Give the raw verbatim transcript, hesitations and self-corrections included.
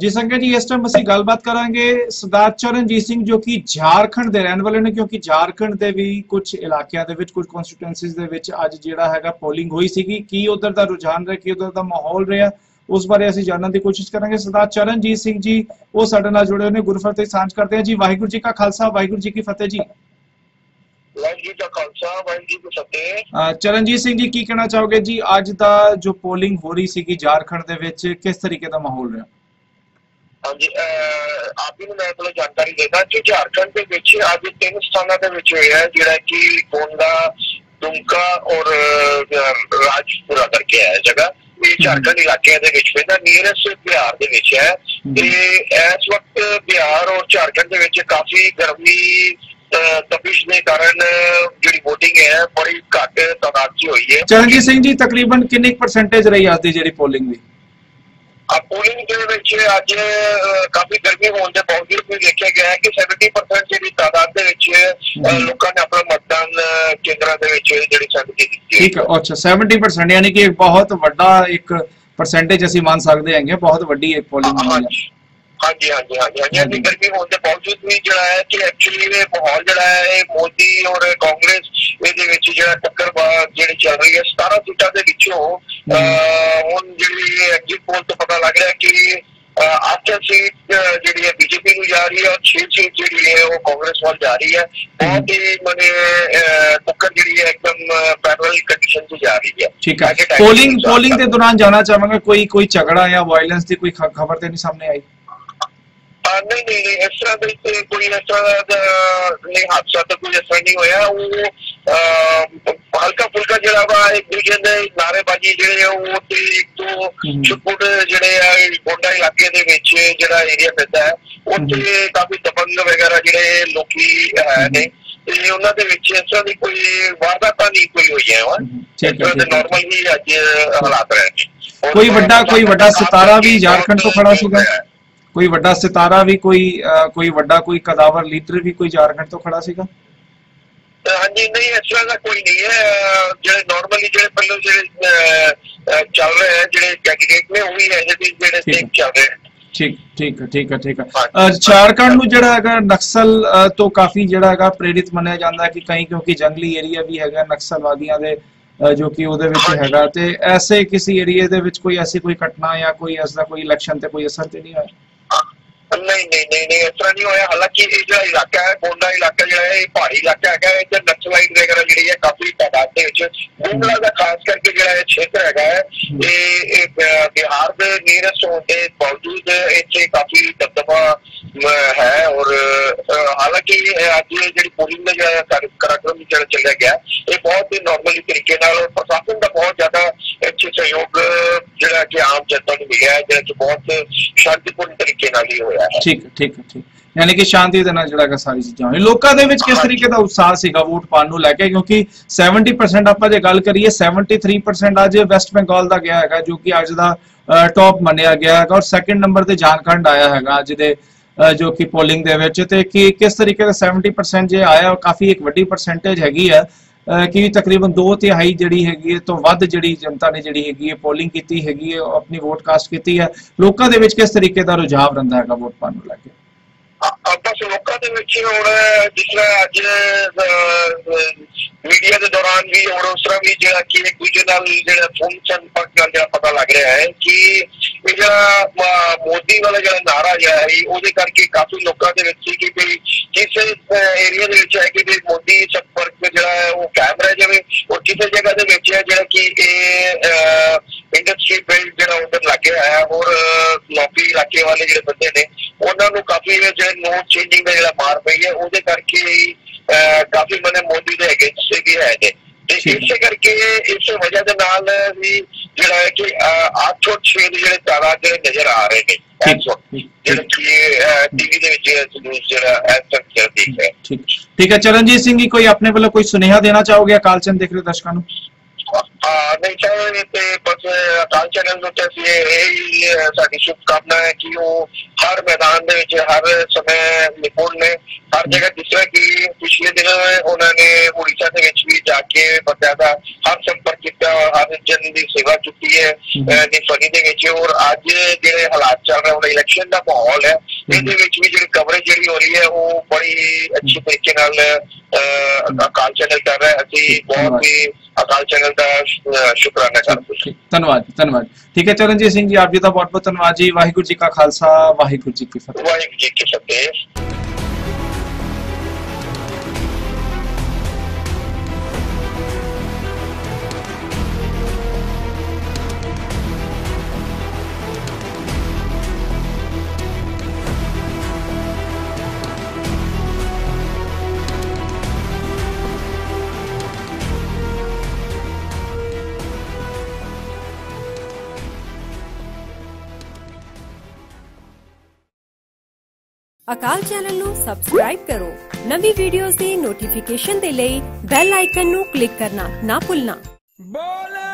जी संगत जी, इस टाइम ਅਸੀਂ ਗੱਲਬਾਤ ਕਰਾਂਗੇ ਸਰਦਾਰ ਚਰਨਜੀਤ ਸਿੰਘ ਜੋ ਕਿ ਝਾਰਖੰਡ ਦੇ ਰਹਿਣ ਵਾਲੇ ਨੇ, ਕਿਉਂਕਿ ਝਾਰਖੰਡ ਦੇ ਵੀ ਕੁਝ ਇਲਾਕਿਆਂ ਦੇ ਵਿੱਚ ਕੁਝ ਕਨਸਟੀਟੂਐਂਸੀਜ਼ ਦੇ ਵਿੱਚ ਅੱਜ ਜਿਹੜਾ ਹੈਗਾ ਪੋਲਿੰਗ ਹੋਈ ਸੀਗੀ। ਕੀ ਉਧਰ ਦਾ ਰੁਝਾਨ ਰਿਹਾ, ਕੀ ਉਧਰ ਦਾ ਮਾਹੌਲ ਰਿਹਾ, ਉਸ ਬਾਰੇ ਅਸੀਂ ਜਾਣਨ ਦੀ ਕੋਸ਼ਿਸ਼ ਕਰਾਂਗੇ। ਸਰਦਾਰ ਚਰਨਜੀਤ ਸਿੰਘ ਜੀ ਉਹ ਸਾਡੇ ਨਾਲ ਜੁੜੇ ਹੋਏ ਨੇ, ਗੁਰਫਤਿਹ ਸਾਂਝ ਕਰਦੇ ਆ ਜੀ। ਵਾਹਿਗੁਰੂ ਜੀ ਕਾ ਖਾਲਸਾ, ਵਾਹਿਗੁਰੂ ਜੀ ਕੀ ਫਤਿਹ ਜੀ। ਵਾਹਿਗੁਰੂ ਜੀ ਕਾ ਖਾਲਸਾ, ਵਾਹਿਗੁਰੂ ਜੀ ਕੀ ਫਤਿਹ। ਚਰਨਜੀਤ ਸਿੰਘ ਜੀ, ਕੀ ਕਹਿਣਾ ਚਾਹੋਗੇ ਜੀ, ਅੱਜ ਦਾ ਜੋ ਪੋਲਿੰਗ ਹੋ ਰਹੀ ਸੀਗੀ ਝਾਰਖੰਡ ਦੇ ਵਿੱਚ, ਕਿਸ ਤਰੀਕੇ ਦਾ ਮਾਹੌਲ ਰਿਹਾ? ਹਾਂਜੀ, ਆਪ ਜੀ ਨੂੰ ਮੈਂ ਤੁਹਾਨੂੰ ਜਾਣਕਾਰੀ ਦੇਦਾ ਕਿ ਝਾਰਖੰਡ ਦੇ ਵਿੱਚ ਅੱਜ ਤਿੰਨ ਸਥਾਨਾਂ ਦੇ ਵਿੱਚ ਹੋਇਆ, ਜਿਹੜਾ ਕਿ ਗੋਂਡਾ, ਦੁਮਕਾ ਔਰ ਰਾਜਪੁਰਾ ਕਰਕੇ ਹੈ ਜਗ੍ਹਾ। ਇਹ ਝਾਰਖੰਡ ਇਲਾਕਿਆਂ ਦੇ ਵਿੱਚ ਪੈਂਦਾ, ਨੀਅਰੈਸਟ ਬਿਹਾਰ ਦੇ ਵਿੱਚ ਹੈ। ਤੇ ਇਸ ਵਕਤ ਬਿਹਾਰ ਔਰ ਝਾਰਖੰਡ ਦੇ ਵਿੱਚ ਕਾਫੀ ਗਰਮੀ ਤਪਿਸ਼ ਦੇ ਕਾਰਨ ਜਿਹੜੀ ਵੋਟਿੰਗ ਹੈ ਬੜੀ ਘੱਟ ਤਾਦਾਦ 'ਚ ਹੋਈ ਹੈ। ਚਰਨਜੀਤ ਸਿੰਘ ਜੀ, ਤਕਰੀਬਨ ਕਿੰਨੀ ਪਰਸੈਂਟੇਜ ਰਹੀ ਅੱਜ ਦੀ ਜਿਹੜੀ ਪੋਲਿੰਗ ਦੀ? ਪੋਲਿੰਗ ਦੇ ਵਿੱਚ ਅੱਜ ਕਾਫੀ ਗਰਮੀ ਹੋਣ ਦੇ ਬਾਵਜੂਦ ਵੀ ਦੇਖਿਆ ਗਿਆ ਹੈ ਕਿ ਸੈਵਨਟੀ ਪਰਸੈਂਟ ਜਿਹੜੀ ਤਾਦਾਦ ਦੇ ਵਿੱਚ ਲੋਕਾਂ ਨੇ ਆਪਣਾ ਮਤਦਾਨ ਕੇਂਦਰਾਂ ਦੇ ਵਿੱਚ ਜਿਹੜੀ ਸਹਿਮਤੀ ਦਿੱਤੀ। ਠੀਕ ਹੈ, ਅੱਛਾ ਸੈਵਨਟੀ ਪਰਸੈਂਟ, ਯਾਨੀ ਕਿ ਬਹੁਤ ਵੱਡਾ ਇੱਕ ਪਰਸੈਂਟੇਜ ਅਸੀਂ ਮੰਨ ਸਕਦੇ ਹੈਗੇ, ਬਹੁਤ ਵੱਡੀ ਇੱਕ ਪੋਲਿੰਗ ਹੋਈ ਹੈ। ਹਾਂਜੀ ਹਾਂਜੀ ਹਾਂਜੀ ਹਾਂਜੀ ਹਾਂਜੀ ਗਰਮੀ ਹੋਣ ਦੇ ਬਾਵਜੂਦ ਵੀ ਜਿਹੜਾ ਹੈ ਕਿ ਐਕਚੁਅਲੀ ਇਹ ਮਾਹੌਲ ਜਿਹੜਾ ਹੈ ਇਹ ਮੋਦੀ ਔਰ ਕਾਂਗਰਸ ਇਹਦੇ ਵਿੱਚ ਜਿਹੜਾ ਟੱਕਰਬਾਜ਼ ਜਿਹੜੀ ਚੱਲ ਰਹੀ ਹੈ। ਸਤਾਰਾਂ ਸੀਟਾਂ ਦੇ ਵਿੱਚੋਂ ਹੁਣ ਜਿਹੜੀ ਐਗਜ਼ਿਟ ਪੋਲ ਤੋਂ ਪਤਾ ਲੱਗ ਰਿਹਾ ਕਿ ਅੱਠ ਸੀਟ ਜਿਹੜੀ ਹੈ ਬੀਜੇਪੀ ਨੂੰ ਜਾ ਰਹੀ ਹੈ ਔਰ ਛੇ ਸੀਟ ਜਿਹੜੀ ਹੈ ਉਹ ਕਾਂਗਰਸ ਵੱਲ ਜਾ ਰਹੀ ਹੈ। ਬਹੁਤ ਹੀ ਮਨੇ ਟੱਕਰ ਜਿਹੜੀ ਹੈ ਇੱਕਦਮ ਪੈਰਲਲ ਕੰਡੀਸ਼ਨ 'ਚ ਜਾ ਰਹੀ ਹੈ। ਠੀਕ ਹੈ, ਪੋਲਿੰਗ ਪੋਲਿੰਗ ਦੇ ਦੌਰਾਨ ਜਾਣਾ ਚਾਹਾਂਗਾ, ਕੋਈ ਕੋਈ ਝਗੜਾ ਜਾਂ ਵਾਇਲੈਂਸ ਦੀ ਕੋਈ ਖਬਰ ਤੇ ਨਹੀਂ ਸਾਹਮਣੇ ਆਈ? ਨਹੀਂ ਨਹੀਂ ਨਹੀਂ ਇਸ ਤਰ੍ਹਾਂ ਦੇ ਕੋਈ ਇਸ ਤਰ੍ਹਾਂ ਦਾ ਨਹੀਂ, ਹਾਦਸਾ ਤਾਂ ਕੋਈ ਇਸ ਤਰ੍ਹਾਂ ਨਹੀਂ ਹੋਇਆ। ਉਹ ਹਲਕਾ ਫੁਲਕਾ ਜਿਹੜਾ ਵਾ ਇੱਕ ਦੂਜੇ ਦੇ ਨਾਅਰੇਬਾਜ਼ੀ ਜਿਹੜੇ ਆ ਉਹ ਤੇ ਇੱਕ ਦੋ ਛੁੱਟ ਜਿਹੜੇ ਆ ਗੋਂਡਾ ਇਲਾਕੇ ਦੇ ਵਿੱਚ ਜਿਹੜਾ ਏਰੀਆ ਪੈਂਦਾ ਹੈ ਉੱਥੇ ਕਾਫੀ ਦਬੰਗ ਵਗੈਰਾ ਜਿਹੜੇ ਲੋਕੀ ਹੈ ਨੇ ਤੇ ਉਹਨਾਂ ਦੇ ਵਿੱਚ ਇਸ ਤਰ੍ਹਾਂ ਦੀ ਕੋਈ ਵਾਰਦਾਤਾਂ ਨਹੀਂ ਕੋਈ ਹੋਈ ਹੈ। ਨੋਰਮਲ ਹੀ ਅੱਜ ਹਾਲਾਤ ਰਹੇ ਨੇ। ਕੋਈ ਵੱਡਾ ਕੋਈ ਵੱਡਾ ਸਿਤਾਰਾ ਵੀ ਝਾਰਖੰਡ ਤੋਂ ਖੜਾ ਸੀਗਾ? ਕੋਈ ਵੱਡਾ ਸਿਤਾਰਾ ਵੀ, ਕੋਈ ਕੋਈ ਵੱਡਾ ਕੋਈ ਕਦਾਵਰ ਲੀਡਰ ਵੀ ਕੋਈ ਝਾਰਖੰਡ ਤੋਂ ਖੜਾ ਸੀਗਾ? ਹਾਂਜੀ ਨਹੀਂ, ਇਸ ਤਰ੍ਹਾਂ ਦਾ ਕੋਈ ਨਹੀਂ ਹੈ। ਜਿਹੜੇ ਨਾਰਮਲੀ ਜਿਹੜੇ ਪਹਿਲਾਂ ਜਿਹੜੇ ਚੱਲ ਰਹੇ ਹੈ ਜਿਹੜੇ ਕੈਂਡੀਡੇਟ ਨੇ ਉਹ ਵੀ ਹੈ ਜਿਹੜੇ ਸੇਮ ਚੱਲ ਰਹੇ ਹੈ। ਠੀਕ ਠੀਕ ਹੈ ਠੀਕ ਹੈ ਠੀਕ ਹੈ। ਝਾਰਖੰਡ ਨੂੰ ਜਿਹੜਾ ਹੈਗਾ ਨਕਸਲ ਤੋਂ ਕਾਫੀ ਜਿਹੜਾ ਹੈਗਾ ਪ੍ਰੇਰਿਤ ਮੰਨਿਆ ਜਾਂਦਾ ਕਿ ਕਈ, ਕਿਉਂਕਿ ਜੰਗਲੀ ਏਰੀਆ ਵੀ ਹੈਗਾ ਨਕਸਲਵਾਦੀਆਂ ਦੇ ਜੋ ਕਿ ਉਹਦੇ ਵਿੱਚ ਹੈਗਾ, ਤੇ ਐਸੇ ਕਿਸੇ ਏਰੀਏ ਦੇ ਵਿੱਚ ਕੋਈ ਐਸੀ ਕੋਈ ਘਟਨਾ ਜਾਂ ਕੋਈ ਐਸਾ ਕੋਈ ਇਲੈਕਸ਼ਨ ਤੇ ਕੋਈ ਅਸਰ ਤੇ ਨਹੀਂ ਹੋਇਆ? ਨਹੀਂ ਨਹੀਂ ਨਹੀਂ ਨਹੀਂ ਇਸ ਤਰ੍ਹਾਂ ਨਹੀਂ ਹੋਇਆ। ਹਾਲਾਂਕਿ ਇਹ ਜਿਹੜਾ ਇਲਾਕਾ ਹੈ ਗੋਂਡਾ ਇਲਾਕਾ ਜਿਹੜਾ ਹੈ ਇਹ ਪਹਾੜੀ ਇਲਾਕਾ ਹੈਗਾ, ਇੱਧਰ ਨਕਸਲਾਈਟ ਵਗੈਰਾ ਜਿਹੜੀ ਹੈ ਕਾਫੀ ਤਾਦਾਦ ਦੇ ਵਿੱਚ। ਗੋਂਡਾ ਦਾ ਖਾਸ ਕਰਕੇ ਜਿਹੜਾ ਇਹ ਖੇਤਰ ਹੈਗਾ ਹੈ ਇਹ ਬਿਹਾਰ ਦੇ ਨੀਅਰੈਸਟ ਹੋਣ ਦੇ ਬਾਵਜੂਦ ਇੱਥੇ ਕਾਫੀ ਦਬਦਬਾ ਹੈ। ਔਰ ਹਾਲਾਂਕਿ ਅੱਜ ਜਿਹੜੀ ਪੋਲਿੰਗ ਦਾ ਜਿਹੜਾ ਕਾਰਜਕ੍ਰਮ ਜਿਹੜਾ ਚੱਲਿਆ ਗਿਆ ਇਹ ਬਹੁਤ ਹੀ ਨੋਰਮਲੀ ਤਰੀਕੇ ਨਾਲ, ਔਰ ਪ੍ਰਸ਼ਾਸਨ ਦਾ ਬਹੁਤ ਜ਼ਿਆਦਾ ਇੱਥੇ ਸਹਿਯੋਗ ਜਿਹੜਾ ਕਿ ਆਮ ਜਨਤਾ ਨੂੰ ਮਿਲਿਆ, ਜਿਹੜਾ ਕਿ ਬਹੁਤ ਸ਼ਾਂਤੀਪੂਰਨ ਤਰੀਕੇ ਨਾਲ ਹੀ ਹੋਇਆ। ਠੀਕ ਠੀਕ ਠੀਕ, ਯਾਨੀ ਕਿ ਸ਼ਾਂਤੀ ਦੇ ਨਾਲ ਜਿਹੜਾ ਸਾਰੀ ਚੀਜ਼ਾਂ ਹੋਈਆਂ। ਲੋਕਾਂ ਦੇ ਵਿੱਚ ਕਿਸ ਤਰੀਕੇ ਦਾ ਉਤਸ਼ਾਹ ਸੀਗਾ ਵੋਟ ਪਾਉਣ ਨੂੰ ਲੈ ਕੇ? ਕਿਉਂਕਿ ਸੈਵਨਟੀ ਪਰਸੈਂਟ ਆਪਾਂ ਜੇ ਗੱਲ ਕਰੀਏ, ਸੈਵਨਟੀ ਥ੍ਰੀ ਪਰਸੈਂਟ ਅੱਜ ਵੈਸਟ ਬੰਗਾਲ ਦਾ ਗਿਆ ਹੈਗਾ ਜੋ ਕਿ ਅੱਜ ਦਾ ਟੌਪ ਮੰਨਿਆ ਗਿਆ ਹੈਗਾ, ਔਰ ਸੈਕਿੰਡ ਨੰਬਰ ਤੇ ਝਾਰਖੰਡ ਆਇਆ ਹੈਗਾ ਅੱਜ ਦੇ ਜੋ ਕਿ ਪੋਲਿੰਗ ਦੇ ਵਿੱਚ। ਤੇ ਕਿ ਕਿਸ ਤਰੀਕੇ ਦਾ ਸੈਵਨਟੀ ਪਰਸੈਂਟ ਜੇ ਆਇਆ, ਕਾਫੀ ਇੱਕ ਵੱਡੀ ਪਰਸੈਂਟੇਜ ਹੈਗੀ ਹੈ ਕਿ ਤਕਰੀਬਨ ਦੋ ਤਿਹਾਈ ਜਿਹੜੀ ਹੈਗੀ ਹੈ ਤੋਂ ਵੱਧ ਜਿਹੜੀ ਜਨਤਾ ਨੇ ਜਿਹੜੀ ਹੈਗੀ ਹੈ ਪੋਲਿੰਗ ਕੀਤੀ ਹੈਗੀ ਹੈ, ਆਪਣੀ ਵੋਟ ਕਾਸਟ ਕੀਤੀ ਹੈ। ਲੋਕਾਂ ਦੇ ਵਿੱਚ ਕਿਸ ਤਰੀਕੇ ਦਾ ਰੁਝਾਨ ਰਹਿੰਦਾ ਹੈਗਾ ਵੋਟ ਪਾਉਣ ਨੂੰ ਲੈ ਕੇ? ਬਸ ਲੋਕਾਂ ਦੇ ਵਿੱਚ ਹੁਣ ਜਿਸ ਤਰ੍ਹਾਂ ਅੱਜ ਮੀਡੀਆ ਦੇ ਦੌਰਾਨ ਵੀ ਔਰ ਉਸ ਤਰ੍ਹਾਂ ਵੀ ਜਿਹੜਾ ਕਿ ਇੱਕ ਦੂਜੇ ਨਾਲ ਜਿਹੜਾ ਫੋਨ ਸੰਪਰਕ ਨਾਲ ਜਿਹੜਾ ਪਤਾ ਲੱਗ ਰਿਹਾ ਹੈ ਕਿ ਇਹ ਜਿਹੜਾ ਮੋਦੀ ਵਾਲਾ ਜਿਹੜਾ ਨਾਰਾ ਜਿਹੜਾ ਹੈ ਉਹਦੇ ਕਰਕੇ ਕਾਫੀ ਲੋਕਾਂ ਦੇ ਵਿੱਚ ਸੀ ਕਿ ਵੀ ਕਿਸੇ ਏਰੀਆ ਦੇ ਵਿੱਚ ਹੈ ਕਿ ਵੀ ਮੋਦੀ ਸੰਪਰਕ ਜਿਹੜਾ ਹੈ ਉਹ ਕਾਇਮ ਰਹਿ ਜਾਵੇ, ਔਰ ਕਿਸੇ ਜਗ੍ਹਾ ਦੇ ਵਿੱਚ ਹੈ ਜਿਹੜਾ ਕਿ ਇਹ ਇੰਡਸਟਰੀ ਬੈਲਟ ਜਿਹੜਾ ਉਧਰ ਲੱਗਿਆ ਹੈ ਔਰ ਨੌਕਰੀ ਇਲਾਕੇ ਵਾਲੇ ਜਿਹੜੇ ਬੰਦੇ ਨੇ ਉਹਨਾਂ ਨੂੰ ਕਾਫੀ ਜਿਹੜੇ ਨੋਟ ਚੇਂਜਿੰਗ ਦਾ ਜਿਹੜਾ ਮਾਰ ਪਈ ਹੈ ਉਹਦੇ ਕਰਕੇ ਕਾਫੀ ਮਨੇ ਮੋਦੀ ਦੇ ਅਗੇਂਸਟ ਵੀ ਹੈ ਨੇ। ਤੇ ਇਸੇ ਕਰਕੇ ਇਸ ਵਜ੍ਹਾ ਦੇ ਨਾਲ ਵੀ ਜਿਹੜਾ ਹੈ ਕਿ ਅੱਠ ਔਰ ਛੇ ਦੇ ਜਿਹੜੇ ਤਾਦਾਦ ਜਿਹੜੇ ਨਜ਼ਰ ਆ ਰਹੇ ਨੇ ਜਿਹੜੇ ਕਿ ਟੀਵੀ ਦੇ ਵਿੱਚ ਜਿਹੜਾ ਐਕਟਰ ਦੇਖ ਰਿਹਾ। ਠੀਕ ਹੈ ਚਰਨਜੀਤ ਸਿੰਘ ਜੀ, ਕੋਈ ਆਪਣੇ ਵੱਲੋਂ ਕੋਈ ਸੁਨੇਹਾ ਦੇਣਾ ਚਾਹੋਗੇ ਅਕਾਲ ਚੈਨਲ ਦੇਖ ਰਹੇ ਦਰਸ਼ਕਾਂ ਨੂੰ? ਨਹੀਂ ਚਾਹੇ ਤੇ ਬਸ ਅਕਾਲ ਚੈਨਲ ਨੂੰ ਤੇ ਇਹ ਸਾਡੀ ਸ਼ੁਭਕਾਮਨਾ ਹੈ ਕਿ ਉਹ ਹਰ ਮੈਦਾਨ ਦੇ ਵਿੱਚ ਹਰ ਸਮੇਂ ਨਿਪੁੰਨ ਨੇ ਹਰ ਜਗ੍ਹਾ। ਜਿਸ ਤਰ੍ਹਾਂ ਕਿ ਪਿਛਲੇ ਦਿਨਾਂ ਉਹਨਾਂ ਨੇ ਉੜੀਸਾ ਦੇ ਵਿੱਚ ਵੀ ਜਾ ਕੇ ਬੰਦਿਆਂ ਦਾ ਹਰ ਸੰਪਰਕ ਕੀਤਾ, ਹਰ ਜਨ ਦੀ ਸੇਵਾ ਕੀਤੀ है दी फनी दे विच और अज जिहड़े हालात चल रहे हुण इलैक्शन दा माहौल है इहदे विच भी जिहड़ी कवरेज जिहड़ी हो रही है वो बड़ी अच्छी तरीके नाल अकाल चैनल कर रहा है। असीं बहुत ही अकाल चैनल का शुकराना करते हैं। धन्यवाद धन्यवाद। ठीक है चरणजीत सिंह जी, आप जी का बहुत बहुत धन्यवाद जी। वाहिगुरू जी का खालसा, वाहिगुरू जी की फतेह। वाहिगुरू जी की फतेह। अकाल चैनल नू सबसक्राइब करो। नवी वीडियोस दी नोटिफिकेशन दे लई बेल आइकन नू क्लिक करना ना भुलना।